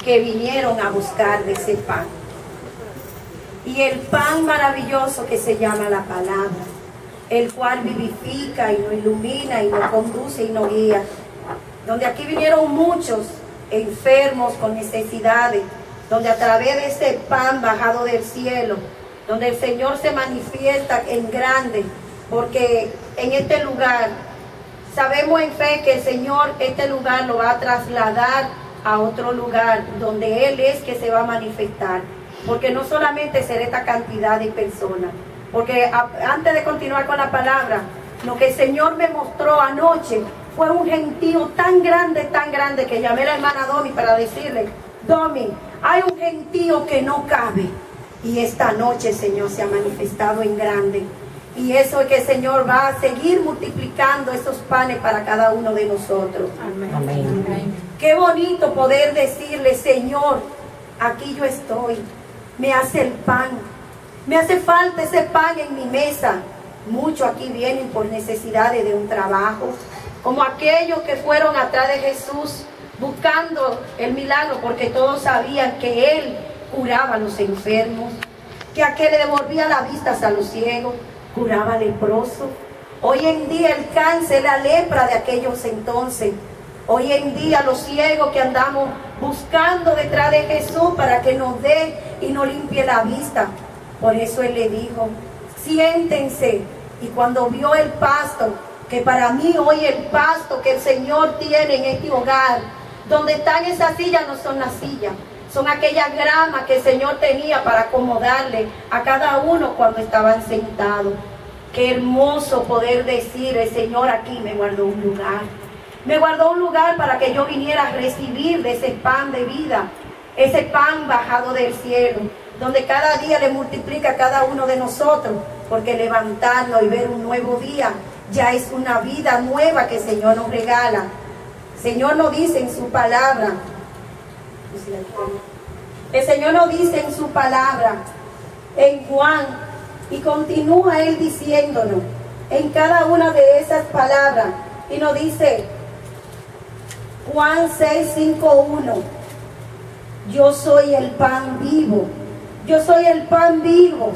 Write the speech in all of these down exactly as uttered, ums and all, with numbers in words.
que vinieron a buscar de ese pan. Y el pan maravilloso que se llama la palabra, el cual vivifica y nos ilumina y nos conduce y nos guía. Donde aquí vinieron muchos enfermos con necesidades, donde a través de ese pan bajado del cielo, donde el Señor se manifiesta en grande, porque en este lugar sabemos en fe que el Señor este lugar lo va a trasladar a otro lugar donde Él es que se va a manifestar, porque no solamente será esta cantidad de personas, porque a, antes de continuar con la palabra, lo que el Señor me mostró anoche fue un gentío tan grande, tan grande, que llamé a la hermana Domi para decirle: Domi, hay un gentío que no cabe, y esta noche el Señor se ha manifestado en grande. Y eso es que el Señor va a seguir multiplicando esos panes para cada uno de nosotros. Amén. Amén. Amén. Qué bonito poder decirle: Señor, aquí yo estoy, me hace el pan, me hace falta ese pan en mi mesa. Muchos aquí vienen por necesidades de un trabajo, como aquellos que fueron atrás de Jesús buscando el milagro, porque todos sabían que Él curaba a los enfermos, que aquel le devolvía la vista a los ciegos, curaba al leproso. Hoy en día el cáncer, la lepra de aquellos entonces. Hoy en día los ciegos que andamos buscando detrás de Jesús para que nos dé y nos limpie la vista. Por eso Él le dijo: siéntense. Y cuando vio el pasto, que para mí hoy el pasto que el Señor tiene en este hogar, donde están esas sillas, no son las sillas, son aquellas gramas que el Señor tenía para acomodarle a cada uno cuando estaban sentados. Qué hermoso poder decir: el Señor aquí me guardó un lugar. Me guardó un lugar para que yo viniera a recibir de ese pan de vida, ese pan bajado del cielo, donde cada día le multiplica a cada uno de nosotros, porque levantarnos y ver un nuevo día ya es una vida nueva que el Señor nos regala. El Señor nos dice en su palabra, el Señor nos dice en su palabra, en Juan, y continúa Él diciéndonos en cada una de esas palabras, y nos dice, Juan seis, cinco, uno, yo soy el pan vivo, yo soy el pan vivo,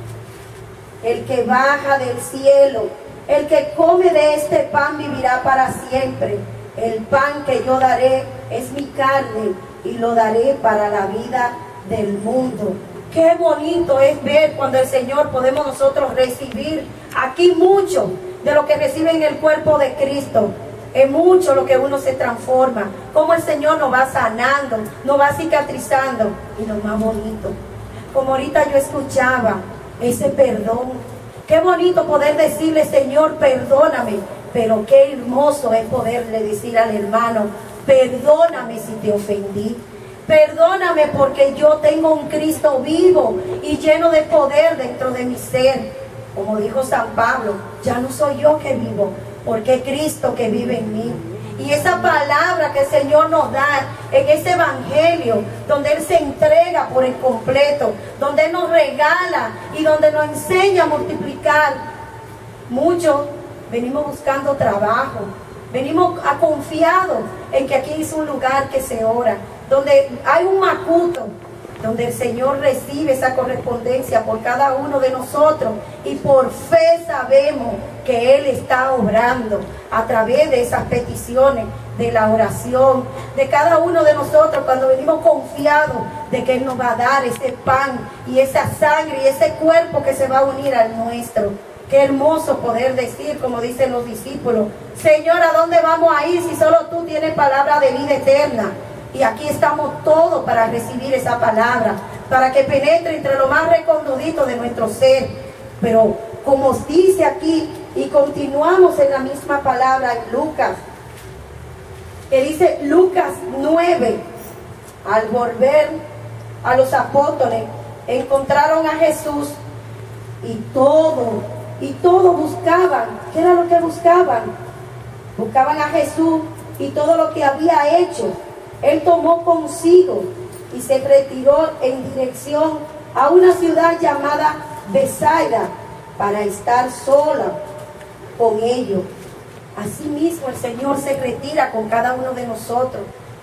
el que baja del cielo, el que come de este pan vivirá para siempre. El pan que yo daré es mi carne y lo daré para la vida del mundo. Qué bonito es ver cuando el Señor podemos nosotros recibir aquí mucho de lo que recibe en el cuerpo de Cristo. Es mucho lo que uno se transforma, como el Señor nos va sanando, nos va cicatrizando. Y lo más bonito, como ahorita yo escuchaba, ese perdón. Qué bonito poder decirle: Señor, perdóname. Pero qué hermoso es poderle decir al hermano: perdóname si te ofendí. Perdóname porque yo tengo un Cristo vivo y lleno de poder dentro de mi ser. Como dijo San Pablo, ya no soy yo que vivo, porque es Cristo que vive en mí. Y esa palabra que el Señor nos da en ese evangelio, donde Él se entrega por el completo, donde Él nos regala y donde nos enseña a multiplicar. Muchos venimos buscando trabajo, venimos a confiados en que aquí es un lugar que se ora, donde hay un macuto, donde el Señor recibe esa correspondencia por cada uno de nosotros, y por fe sabemos que Él está obrando a través de esas peticiones, de la oración, de cada uno de nosotros, cuando venimos confiados de que Él nos va a dar ese pan y esa sangre y ese cuerpo que se va a unir al nuestro. Qué hermoso poder decir, como dicen los discípulos: Señor, ¿a dónde vamos a ir si solo tú tienes palabra de vida eterna? Y aquí estamos todos para recibir esa palabra, para que penetre entre lo más recondudito de nuestro ser. Pero como dice aquí, y continuamos en la misma palabra en Lucas, que dice Lucas nueve, al volver a los apóstoles, encontraron a Jesús y todo, y todo buscaban. ¿Qué era lo que buscaban? Buscaban a Jesús y todo lo que había hecho. Él tomó consigo y se retiró en dirección a una ciudad llamada Betsaida para estar sola con ellos. Asimismo el Señor se retira con cada uno de nosotros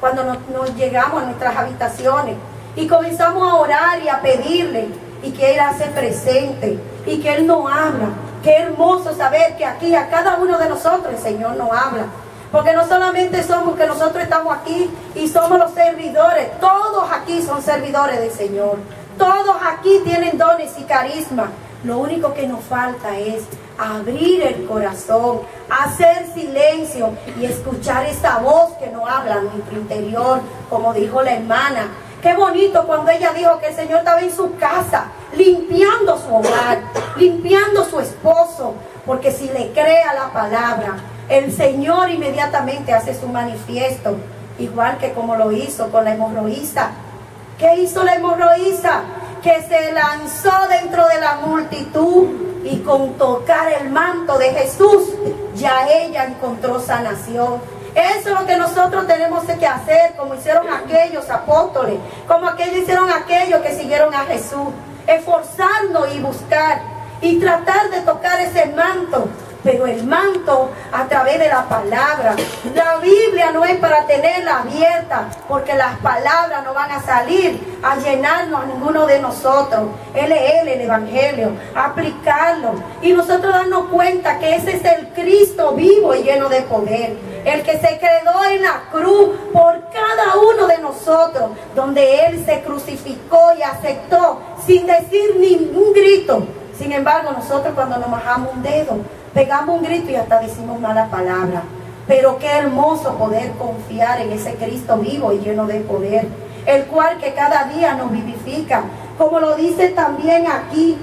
cuando nos, nos llegamos a nuestras habitaciones y comenzamos a orar y a pedirle, y que Él hace presente, y que Él nos habla. Qué hermoso saber que aquí a cada uno de nosotros el Señor nos habla. Porque no solamente somos que nosotros estamos aquí y somos los servidores, todos aquí son servidores del Señor. Todos aquí tienen dones y carisma. Lo único que nos falta es abrir el corazón, hacer silencio y escuchar esa voz que nos habla en nuestro interior, como dijo la hermana. Qué bonito cuando ella dijo que el Señor estaba en su casa, limpiando su hogar, limpiando su esposo, porque si le cree a la palabra, el Señor inmediatamente hace su manifiesto, igual que como lo hizo con la hemorroísta. ¿Qué hizo la hemorroísta? Que se lanzó dentro de la multitud y con tocar el manto de Jesús, ya ella encontró sanación. Eso es lo que nosotros tenemos que hacer, como hicieron aquellos apóstoles, como aquellos hicieron aquellos que siguieron a Jesús. Esforzarnos y buscar y tratar de tocar ese manto, pero el manto a través de la palabra. La Biblia no es para tenerla abierta, porque las palabras no van a salir a llenarnos a ninguno de nosotros. Él es Él, el Evangelio, aplicarlo y nosotros darnos cuenta que ese es el Cristo vivo y lleno de poder, el que se quedó en la cruz por cada uno de nosotros, donde Él se crucificó y aceptó sin decir ningún grito. Sin embargo, nosotros cuando nos bajamos un dedo, pegamos un grito y hasta decimos mala palabra. Pero qué hermoso poder confiar en ese Cristo vivo y lleno de poder, el cual que cada día nos vivifica, como lo dice también aquí,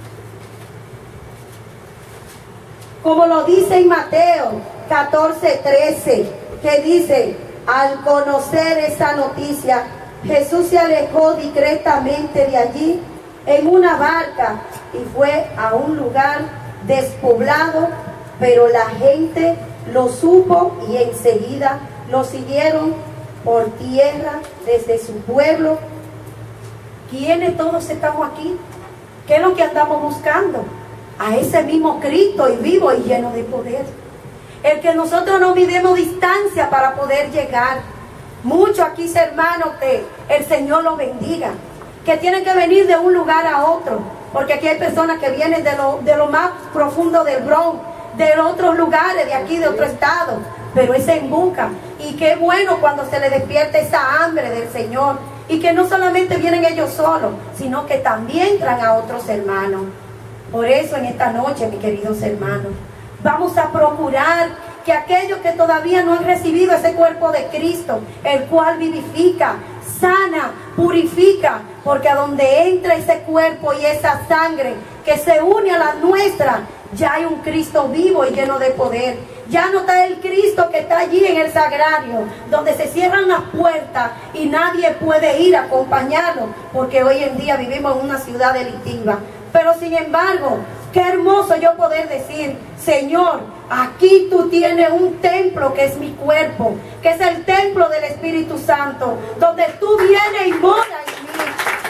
como lo dice en Mateo catorce, trece, que dice: al conocer esa noticia, Jesús se alejó discretamente de allí en una barca y fue a un lugar despoblado, pero la gente lo supo y enseguida lo siguieron por tierra desde su pueblo. ¿Quiénes todos estamos aquí? ¿Qué es lo que andamos buscando? A ese mismo Cristo y vivo y lleno de poder, el que nosotros no midemos distancia para poder llegar. Muchos aquí, hermanos, que el Señor los bendiga, que tienen que venir de un lugar a otro, porque aquí hay personas que vienen de lo, de lo más profundo del Bronx, de otros lugares, de aquí, de otro estado, pero es en busca. Y qué bueno cuando se les despierta esa hambre del Señor, y que no solamente vienen ellos solos, sino que también traen a otros hermanos. Por eso en esta noche, mis queridos hermanos, vamos a procurar que aquellos que todavía no han recibido ese cuerpo de Cristo, el cual vivifica, sana, purifica, porque a donde entra ese cuerpo y esa sangre que se une a la nuestra, ya hay un Cristo vivo y lleno de poder. Ya no está el Cristo que está allí en el sagrario, donde se cierran las puertas y nadie puede ir a acompañarlo, porque hoy en día vivimos en una ciudad delictiva. Pero sin embargo, qué hermoso yo poder decir: Señor, aquí tú tienes un templo que es mi cuerpo, que es el templo del Espíritu Santo, donde tú vienes y moras en mí.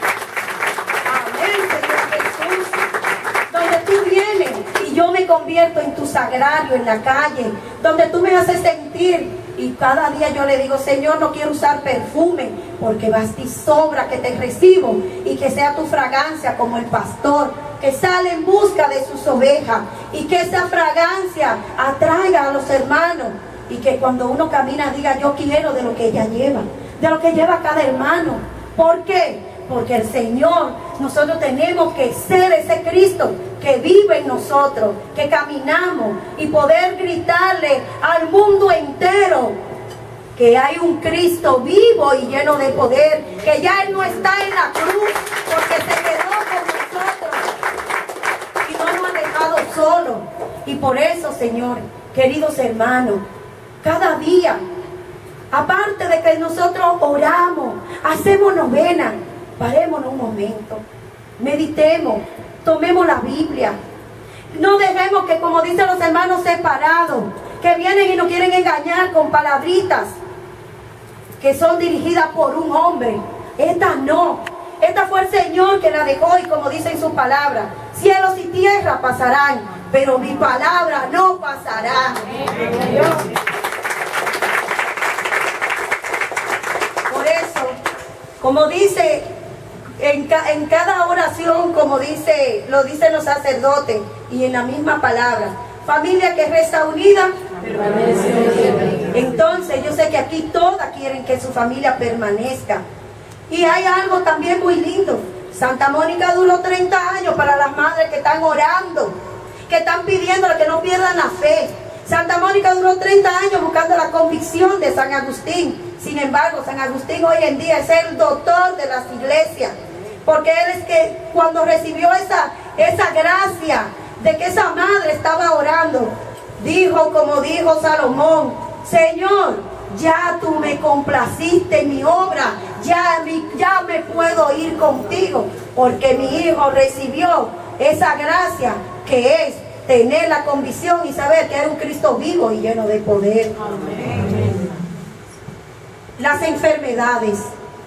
Amén, Señor Jesús. Donde tú vienes y yo me convierto en tu sagrario en la calle, donde tú me haces sentir. Y cada día yo le digo: Señor, no quiero usar perfume, porque basta y sobra que te recibo, y que sea tu fragancia como el pastor que sale en busca de sus ovejas, y que esa fragancia atraiga a los hermanos, y que cuando uno camina diga: yo quiero de lo que ella lleva, de lo que lleva cada hermano. ¿Por qué? Porque el Señor, nosotros tenemos que ser ese Cristo que vive en nosotros, que caminamos y poder gritarle al mundo entero que hay un Cristo vivo y lleno de poder, que ya Él no está en la cruz porque se quedó con nosotros y no nos ha dejado solos. Y por eso, Señor, queridos hermanos, cada día, aparte de que nosotros oramos, hacemos novena, parémonos un momento, meditemos, tomemos la Biblia. No dejemos que, como dicen los hermanos separados, que vienen y nos quieren engañar con palabritas que son dirigidas por un hombre. Esta no, esta fue el Señor que la dejó, y como dice en su palabra: cielos y tierra pasarán, pero mi palabra no pasará. Como dice en, ca en cada oración, como dice, lo dicen los sacerdotes, y en la misma palabra, familia que reza unida, permanece. Entonces yo sé que aquí todas quieren que su familia permanezca. Y hay algo también muy lindo. Santa Mónica duró treinta años para las madres que están orando, que están pidiendo que no pierdan la fe. Santa Mónica duró treinta años buscando la convicción de San Agustín. Sin embargo, San Agustín hoy en día es el doctor de las iglesias, porque él es que cuando recibió esa, esa gracia de que esa madre estaba orando, dijo como dijo Salomón: Señor, ya tú me complaciste en mi obra, ya, ya me puedo ir contigo, porque mi hijo recibió esa gracia que es tener la convicción y saber que hay un Cristo vivo y lleno de poder. Amén. Las enfermedades.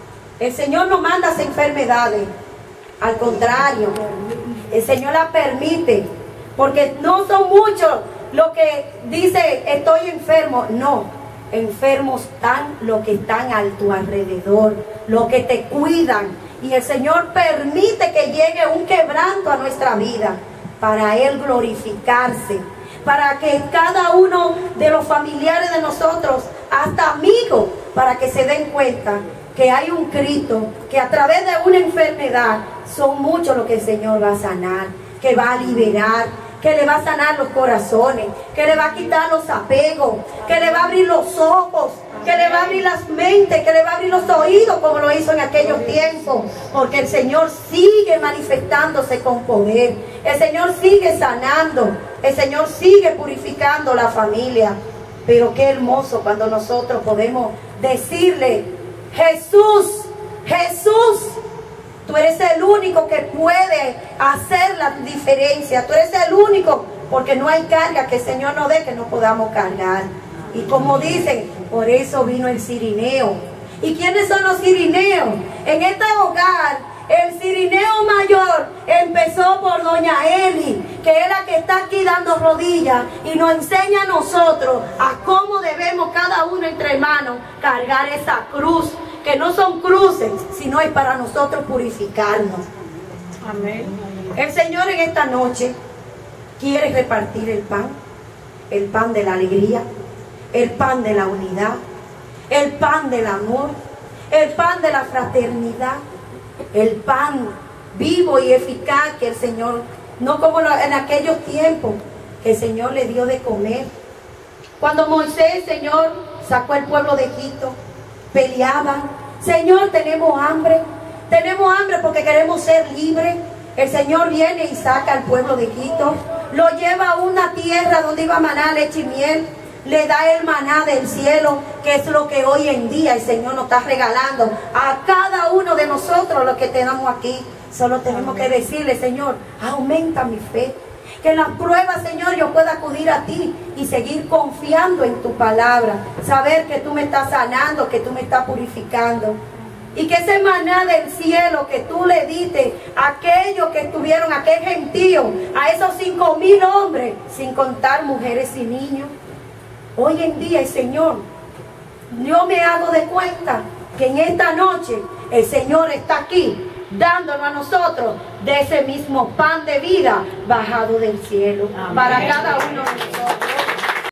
El Señor no manda las enfermedades. Al contrario, el Señor las permite. Porque no son muchos los que dice estoy enfermo. No, enfermos están los que están a tu alrededor, los que te cuidan. Y el Señor permite que llegue un quebranto a nuestra vida para Él glorificarse, para que cada uno de los familiares de nosotros, hasta amigos, para que se den cuenta que hay un Cristo, que a través de una enfermedad son muchos los que el Señor va a sanar, que va a liberar, que le va a sanar los corazones, que le va a quitar los apegos, que le va a abrir los ojos, que le va a abrir las mentes, que le va a abrir los oídos como lo hizo en aquellos tiempos, porque el Señor sigue manifestándose con poder, el Señor sigue sanando, el Señor sigue purificando la familia. Pero qué hermoso cuando nosotros podemos decirle: Jesús, Jesús, tú eres el único que puede hacer la diferencia, tú eres el único, porque no hay carga que el Señor nos dé que no podamos cargar. Y como dicen, por eso vino el cirineo. ¿Y quiénes son los cirineos? En este hogar, el cirineo mayor empezó por doña Eli, que es la que está aquí dando rodillas y nos enseña a nosotros a cómo debemos cada uno entre manos cargar esa cruz, que no son cruces, sino es para nosotros purificarnos. Amén. El Señor en esta noche quiere repartir el pan, el pan de la alegría, el pan de la unidad, el pan del amor, el pan de la fraternidad, el pan vivo y eficaz que el Señor, no como en aquellos tiempos que el Señor le dio de comer. Cuando Moisés, Señor, sacó al pueblo de Egipto, peleaban: Señor, tenemos hambre, tenemos hambre porque queremos ser libres. El Señor viene y saca al pueblo de Egipto, lo lleva a una tierra donde iba a manar leche y miel, le da el maná del cielo, que es lo que hoy en día el Señor nos está regalando a cada uno de nosotros los que tenemos aquí. Solo tenemos que decirle: Señor, aumenta mi fe, que en las pruebas, Señor, yo pueda acudir a ti y seguir confiando en tu palabra, saber que tú me estás sanando, que tú me estás purificando, y que ese maná del cielo que tú le diste a aquellos que estuvieron, a aquel gentío, a esos cinco mil hombres, sin contar mujeres y niños. Hoy en día el Señor, yo me hago de cuenta que en esta noche el Señor está aquí dándonos a nosotros de ese mismo pan de vida bajado del cielo. Amén. Para cada uno de nosotros.